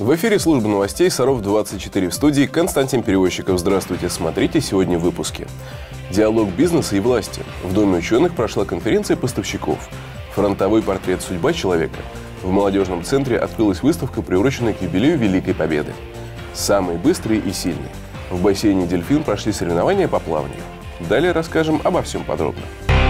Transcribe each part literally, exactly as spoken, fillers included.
В эфире служба новостей Саров двадцать четыре, в студии Константин Перевозчиков. Здравствуйте, смотрите сегодня в выпуске. Диалог бизнеса и власти. В Доме ученых прошла конференция поставщиков. Фронтовой портрет «Судьба человека». В молодежном центре открылась выставка, приуроченная к юбилею Великой Победы. Самые быстрые и сильные. В бассейне «Дельфин» прошли соревнования по плаванию. Далее расскажем обо всем подробно.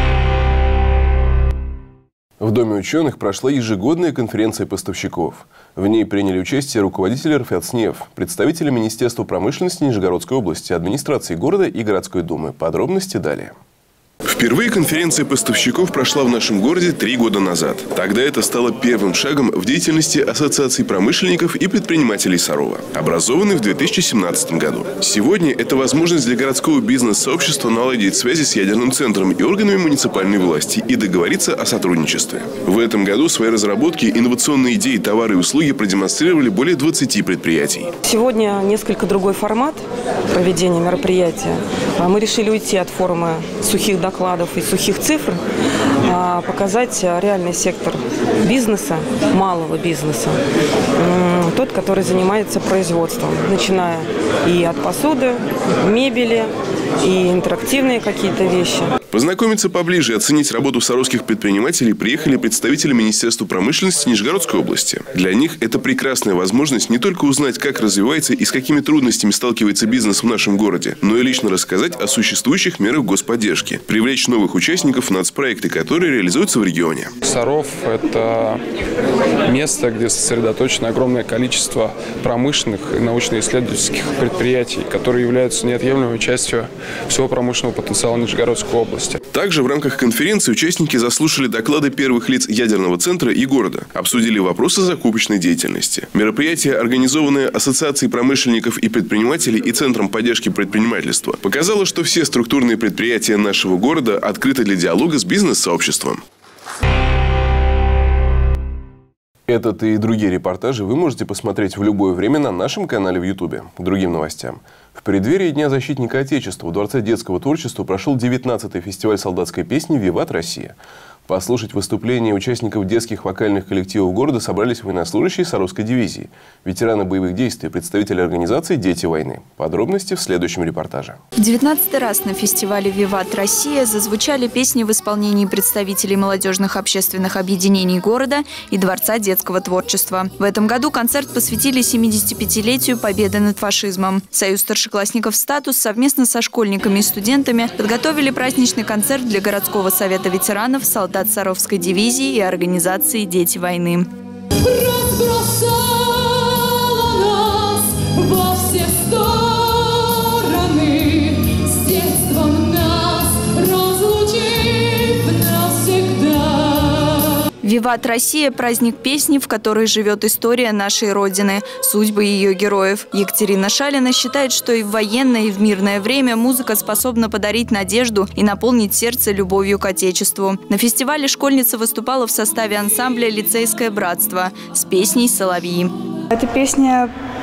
В Доме ученых прошла ежегодная конференция поставщиков. В ней приняли участие руководители РФЕЦНЕФ, представители Министерства промышленности Нижегородской области, администрации города и городской думы. Подробности далее. Впервые конференция поставщиков прошла в нашем городе три года назад. Тогда это стало первым шагом в деятельности Ассоциации промышленников и предпринимателей Сарова, образованной в две тысячи семнадцатом году. Сегодня это возможность для городского бизнес-сообщества наладить связи с ядерным центром и органами муниципальной власти и договориться о сотрудничестве. В этом году свои разработки, инновационные идеи, товары и услуги продемонстрировали более двадцати предприятий. Сегодня несколько другой формат проведения мероприятия. Мы решили уйти от формы сухих докладов. докладов и сухих цифр, показать реальный сектор бизнеса, малого бизнеса, тот, который занимается производством, начиная и от посуды, мебели, и интерактивные какие-то вещи. Познакомиться поближе и оценить работу саровских предпринимателей приехали представители Министерства промышленности Нижегородской области. Для них это прекрасная возможность не только узнать, как развивается и с какими трудностями сталкивается бизнес в нашем городе, но и лично рассказать о существующих мерах господдержки, привлечь новых участников в нацпроекты, которые реализуются в регионе. Саров – это место, где сосредоточено огромное количество промышленных и научно-исследовательских предприятий, которые являются неотъемлемой частью всего промышленного потенциала Нижегородской области. Также в рамках конференции участники заслушали доклады первых лиц ядерного центра и города, обсудили вопросы закупочной деятельности. Мероприятие, организованное Ассоциацией промышленников и предпринимателей и Центром поддержки предпринимательства, показало, что все структурные предприятия нашего города открыты для диалога с бизнес-сообществом. Этот и другие репортажи вы можете посмотреть в любое время на нашем канале в Ютубе. К другим новостям. В преддверии Дня защитника Отечества в Дворце детского творчества прошел девятнадцатый фестиваль солдатской песни «Виват Россия». Послушать выступления участников детских вокальных коллективов города собрались военнослужащие Саровской дивизии, ветераны боевых действий, представители организации «Дети войны». Подробности в следующем репортаже. В девятнадцатый раз на фестивале «Виват Россия» зазвучали песни в исполнении представителей молодежных общественных объединений города и Дворца детского творчества. В этом году концерт посвятили семидесятипятилетию победы над фашизмом. Союз старшеклассников «Статус» совместно со школьниками и студентами подготовили праздничный концерт для городского совета ветеранов, солдат Саровской дивизии и организации «Дети войны». «Виват Россия» – праздник песни, в которой живет история нашей Родины, судьбы ее героев. Екатерина Шалина считает, что и в военное, и в мирное время музыка способна подарить надежду и наполнить сердце любовью к Отечеству. На фестивале школьница выступала в составе ансамбля «Лицейское братство» с песней «Соловьи». Это песня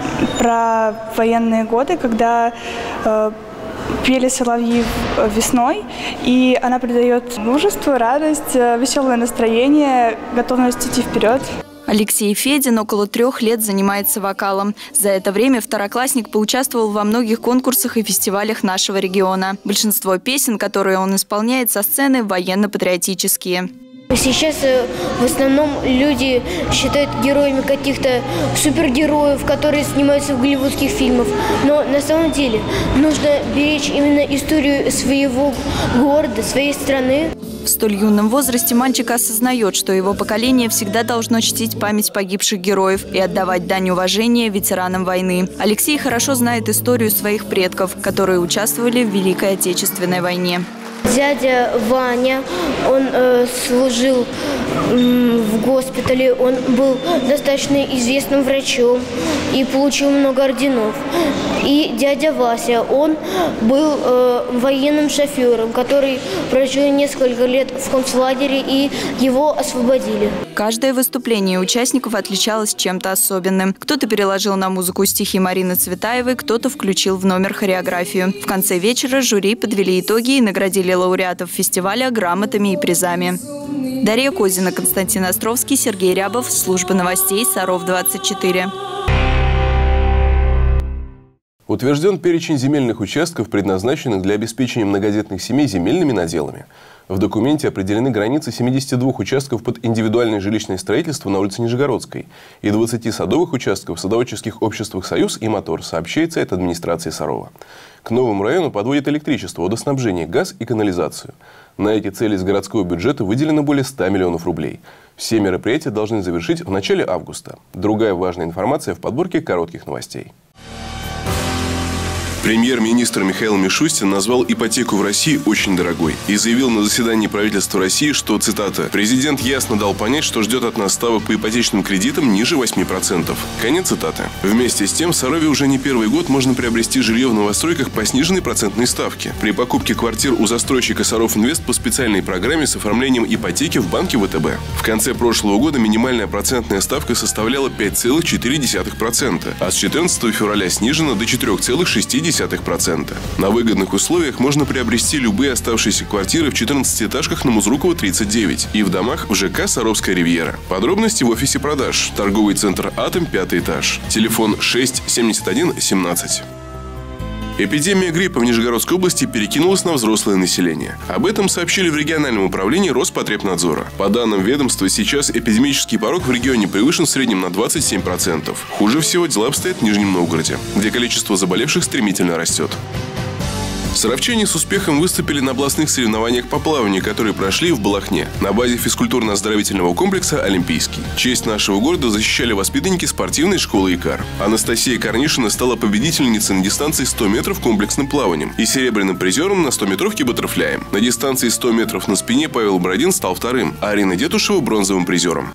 про военные годы, когда э, пели соловьи весной, и она придает мужество, радость, веселое настроение, готовность идти вперед. Алексей Федин около трех лет занимается вокалом. За это время второклассник поучаствовал во многих конкурсах и фестивалях нашего региона. Большинство песен, которые он исполняет со сцены, военно-патриотические. Сейчас в основном люди считают героями каких-то супергероев, которые снимаются в голливудских фильмах. Но на самом деле нужно беречь именно историю своего города, своей страны. В столь юном возрасте мальчик осознает, что его поколение всегда должно чтить память погибших героев и отдавать дань уважения ветеранам войны. Алексей хорошо знает историю своих предков, которые участвовали в Великой Отечественной войне. Дядя Ваня, он э, служил э, в госпитале, он был достаточно известным врачом и получил много орденов. И дядя Вася, он был э, военным шофером, который прожил несколько лет в концлагере, и его освободили. Каждое выступление участников отличалось чем-то особенным. Кто-то переложил на музыку стихи Марины Цветаевой, кто-то включил в номер хореографию. В конце вечера жюри подвели итоги и наградили лауреатов фестиваля грамотами и призами. Дарья Козина, Константин Островский, Сергей Рябов. Служба новостей Саров двадцать четыре. Утвержден перечень земельных участков, предназначенных для обеспечения многодетных семей земельными наделами. В документе определены границы семидесяти двух участков под индивидуальное жилищное строительство на улице Нижегородской и двадцати садовых участков в садоводческих обществах «Союз» и «Мотор», сообщает сайт администрации Сарова. К новому району подводят электричество, водоснабжение, газ и канализацию. На эти цели из городского бюджета выделено более ста миллионов рублей. Все мероприятия должны завершить в начале августа. Другая важная информация в подборке коротких новостей. Премьер-министр Михаил Мишустин назвал ипотеку в России очень дорогой и заявил на заседании правительства России, что, цитата, «президент ясно дал понять, что ждет от нас ставок по ипотечным кредитам ниже восьми процентов». Конец цитаты. Вместе с тем, в Сарове уже не первый год можно приобрести жилье в новостройках по сниженной процентной ставке. При покупке квартир у застройщика Саров-Инвест по специальной программе с оформлением ипотеки в банке ВТБ. В конце прошлого года минимальная процентная ставка составляла пять целых четыре десятых процента, а с четырнадцатого февраля снижена до четырёх целых шести десятых процента. На выгодных условиях можно приобрести любые оставшиеся квартиры в четырнадцатиэтажках на Музрукова тридцать девять и в домах в ЖК «Саровская ривьера». Подробности в офисе продаж. Торговый центр «Атом», пятый этаж. Телефон шесть семьдесят один семнадцать. Эпидемия гриппа в Нижегородской области перекинулась на взрослое население. Об этом сообщили в региональном управлении Роспотребнадзора. По данным ведомства, сейчас эпидемический порог в регионе превышен в среднем на двадцать семь процентов. Хуже всего дела обстоят в Нижнем Новгороде, где количество заболевших стремительно растет. Саровчане с успехом выступили на областных соревнованиях по плаванию, которые прошли в Балахне, на базе физкультурно-оздоровительного комплекса «Олимпийский». Честь нашего города защищали воспитанники спортивной школы ИКАР. Анастасия Корнишина стала победительницей на дистанции сто метров комплексным плаванием и серебряным призером на стометровке баттерфляем. На дистанции сто метров на спине Павел Бородин стал вторым, а Арина Детушева – бронзовым призером.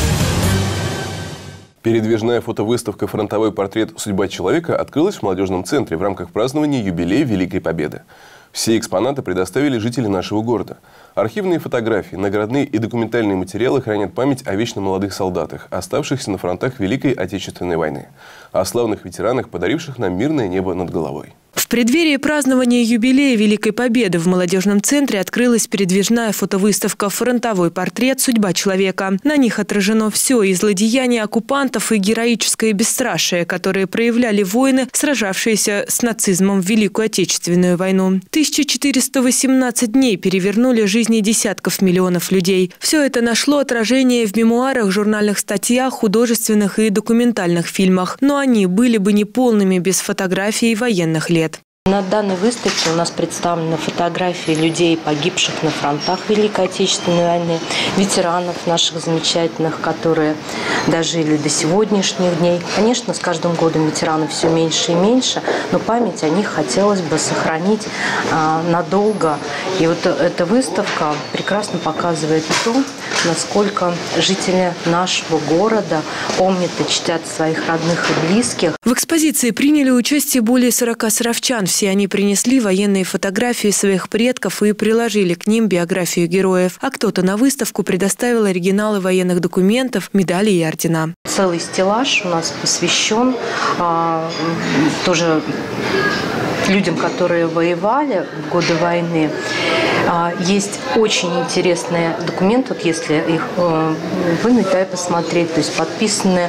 Передвижная фотовыставка «Фронтовой портрет. Судьба человека» открылась в молодежном центре в рамках празднования юбилея Великой Победы. Все экспонаты предоставили жители нашего города. Архивные фотографии, наградные и документальные материалы хранят память о вечно молодых солдатах, оставшихся на фронтах Великой Отечественной войны, о славных ветеранах, подаривших нам мирное небо над головой. В преддверии празднования юбилея Великой Победы в молодежном центре открылась передвижная фотовыставка «Фронтовой портрет. Судьба человека». На них отражено все – и злодеяния оккупантов, и героическое бесстрашие, которые проявляли воины, сражавшиеся с нацизмом в Великую Отечественную войну. тысяча четыреста восемнадцать дней перевернули жизни десятков миллионов людей. Все это нашло отражение в мемуарах, журнальных статьях, художественных и документальных фильмах. Но они были бы неполными без фотографий военных лет. На данной выставке у нас представлены фотографии людей, погибших на фронтах Великой Отечественной войны, ветеранов наших замечательных, которые дожили до сегодняшних дней. Конечно, с каждым годом ветеранов все меньше и меньше, но память о них хотелось бы сохранить а, надолго. И вот эта выставка прекрасно показывает то, насколько жители нашего города помнят и чтят своих родных и близких. В экспозиции приняли участие более сорока саровчан. Все они принесли военные фотографии своих предков и приложили к ним биографию героев. А кто-то на выставку предоставил оригиналы военных документов, медали и ордена. Целый стеллаж у нас посвящен а, тоже людям, которые воевали в годы войны. Есть очень интересные документы, вот если их вынуть, да, и посмотреть, то есть подписаны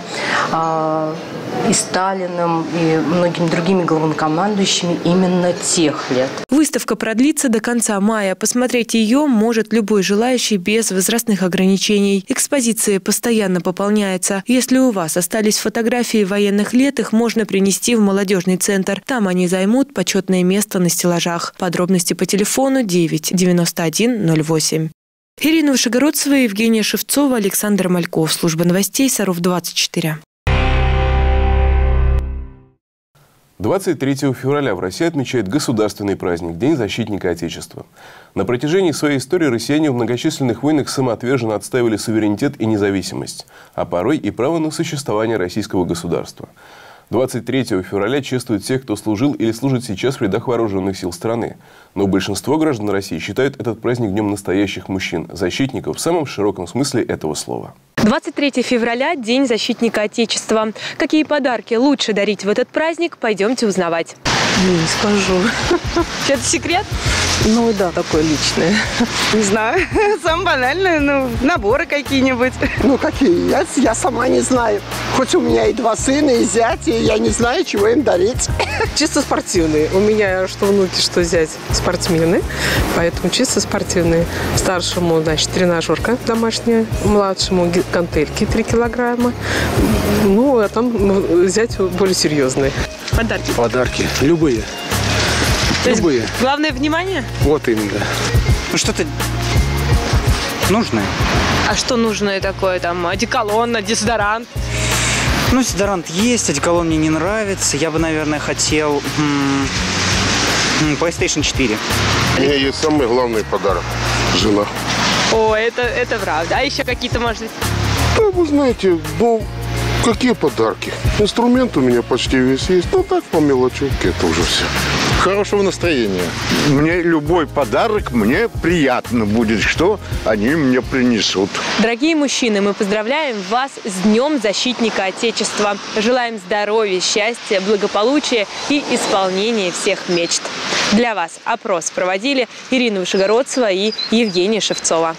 и Сталиным, и многими другими главнокомандующими именно тех лет. Выставка продлится до конца мая. Посмотреть ее может любой желающий без возрастных ограничений. Экспозиция постоянно пополняется. Если у вас остались фотографии военных лет, их можно принести в молодежный центр. Там они займут почетное место на стеллажах. Подробности по телефону девять девяносто один ноль восемь. Ирина Вышегородцева, Евгения Шевцова, Александр Мальков. Служба новостей Саров двадцать четыре. двадцать третьего февраля в России отмечает государственный праздник – День защитника Отечества. На протяжении своей истории россияне в многочисленных войнах самоотверженно отстаивали суверенитет и независимость, а порой и право на существование российского государства. двадцать третьего февраля чествуют тех, кто служил или служит сейчас в рядах вооруженных сил страны. Но большинство граждан России считают этот праздник днем настоящих мужчин, защитников в самом широком смысле этого слова. двадцать третьего февраля – День защитника Отечества. Какие подарки лучше дарить в этот праздник, пойдемте узнавать. Не, не скажу. Это секрет? Ну да, такое личное. Не знаю, самое банальное, ну, наборы какие-нибудь. Ну какие? Я, я сама не знаю. Хоть у меня и два сына, и зять, и я не знаю, чего им дарить. Чисто спортивные. У меня что внуки, что зять спортсмены, поэтому чисто спортивные. Старшему, значит, тренажерка домашняя, младшему гантельки три килограмма. Ну, а там ну, зять более серьезные. Подарки. Подарки. Любые. То есть Любые. Главное внимание? Вот именно. Ну что-то нужное. А что нужное такое? Там одеколон, дезодорант? Ну, дезодорант есть, одеколон мне не нравится. Я бы, наверное, хотел м- м- плейстейшн четыре. У меня есть самый главный подарок. Жена. О, это, это правда. А еще какие-то, может быть? Да, вы знаете, ну, какие подарки? Инструмент у меня почти весь есть. Ну, так, по мелочевке, это уже все. Хорошего настроения. Мне любой подарок, мне приятно будет, что они мне принесут. Дорогие мужчины, мы поздравляем вас с Днем Защитника Отечества. Желаем здоровья, счастья, благополучия и исполнения всех мечт. Для вас опрос проводили Ирина Вышегородцева и Евгения Шевцова.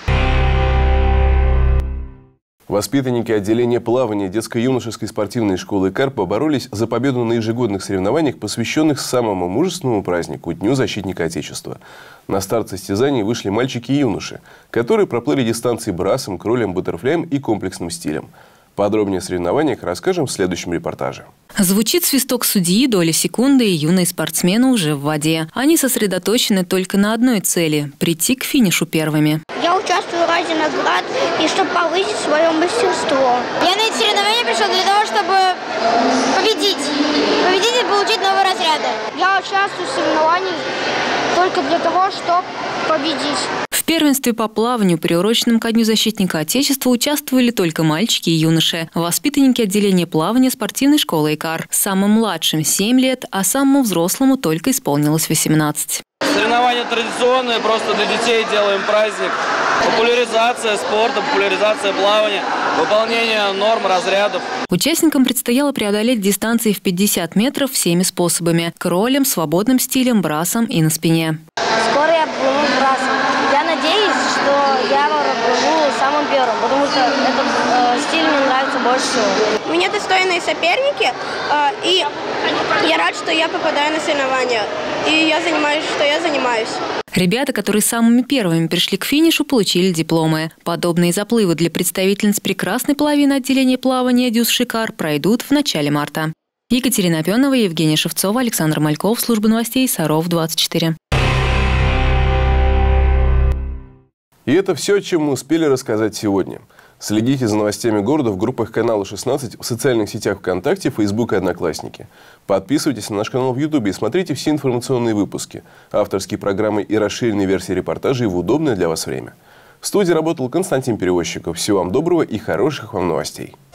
Воспитанники отделения плавания детско-юношеской спортивной школы «Икар» поборолись за победу на ежегодных соревнованиях, посвященных самому мужественному празднику – Дню Защитника Отечества. На старт состязаний вышли мальчики и юноши, которые проплыли дистанции брасом, кролем, баттерфляем и комплексным стилем. Подробнее о соревнованиях расскажем в следующем репортаже. Звучит свисток судьи, доля секунды, и юные спортсмены уже в воде. Они сосредоточены только на одной цели – прийти к финишу первыми. Я участвую ради наград и чтобы повысить свое мастерство. Я на эти соревнования пришел для того, чтобы победить. Победить и получить новые разряды. Я участвую в соревнованиях только для того, чтобы победить. В первенстве по плаванию, приуроченном ко Дню Защитника Отечества, участвовали только мальчики и юноши. Воспитанники отделения плавания спортивной школы «Икар». Самым младшим – семь лет, а самому взрослому только исполнилось восемнадцать. Соревнования традиционные, просто для детей делаем праздник. Популяризация спорта, популяризация плавания, выполнение норм, разрядов. Участникам предстояло преодолеть дистанции в пятьдесят метров всеми способами – кролем, свободным стилем, брасом и на спине. Скоро я плыву брасом. Я надеюсь, что я плыву самым первым, потому что этот э, стиль мне нравится больше всего. У меня достойные соперники, э, и я рад, что я попадаю на соревнования. И я занимаюсь, что я занимаюсь. Ребята, которые самыми первыми пришли к финишу, получили дипломы. Подобные заплывы для представительниц прекрасной половины отделения плавания «Дюс Икар» пройдут в начале марта. Екатерина Опенова, Евгения Шевцова, Александр Мальков, служба новостей Саров двадцать четыре. И это все, о чем мы успели рассказать сегодня. Следите за новостями города в группах канала шестнадцать, в социальных сетях ВКонтакте, Фейсбук и Одноклассники. Подписывайтесь на наш канал в Ютубе и смотрите все информационные выпуски, авторские программы и расширенные версии репортажей в удобное для вас время. В студии работал Константин Перевозчиков. Всего вам доброго и хороших вам новостей.